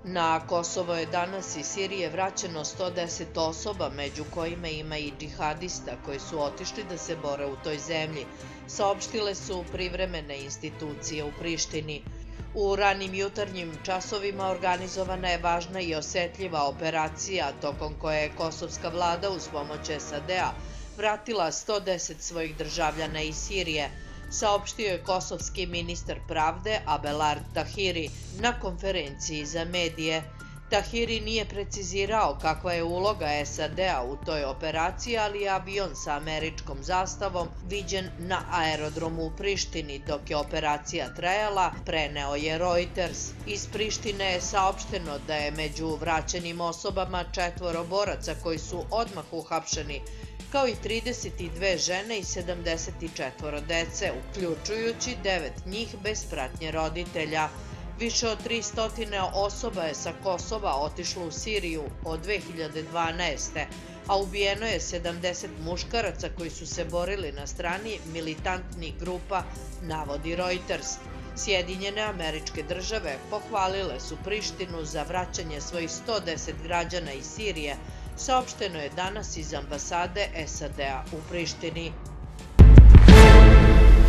Na Kosovo je danas iz Sirije vraćeno 110 osoba, među kojima ima i džihadista koji su otišli da se bore u toj zemlji, saopštile su privremene institucije u Prištini. U ranim jutarnjim časovima organizovana je važna i osetljiva operacija tokom koje je kosovska vlada uz pomoć SAD-a vratila 110 svojih državljana iz Sirije, saopštio je kosovski ministar pravde Abelard Tahiri na konferenciji za medije. Tahiri nije precizirao kakva je uloga SAD-a u toj operaciji, ali je avion sa američkom zastavom viđen na aerodromu u Prištini dok je operacija trajala, preneo je Reuters. Iz Prištine je saopšteno da je među vraćenim osobama 4 boraca koji su odmah uhapšeni, kao i 32 žene i 74 dece, uključujući 9 njih bez pratnje roditelja. Više od 300 osoba je sa Kosova otišlo u Siriju od 2012. a ubijeno je 70 muškaraca koji su se borili na strani militantnih grupa, navodi Reuters. Sjedinjene Američke Države pohvalile su Prištinu za vraćanje svojih 110 građana iz Sirije, saopšteno je danas iz ambasade SAD-a u Prištini.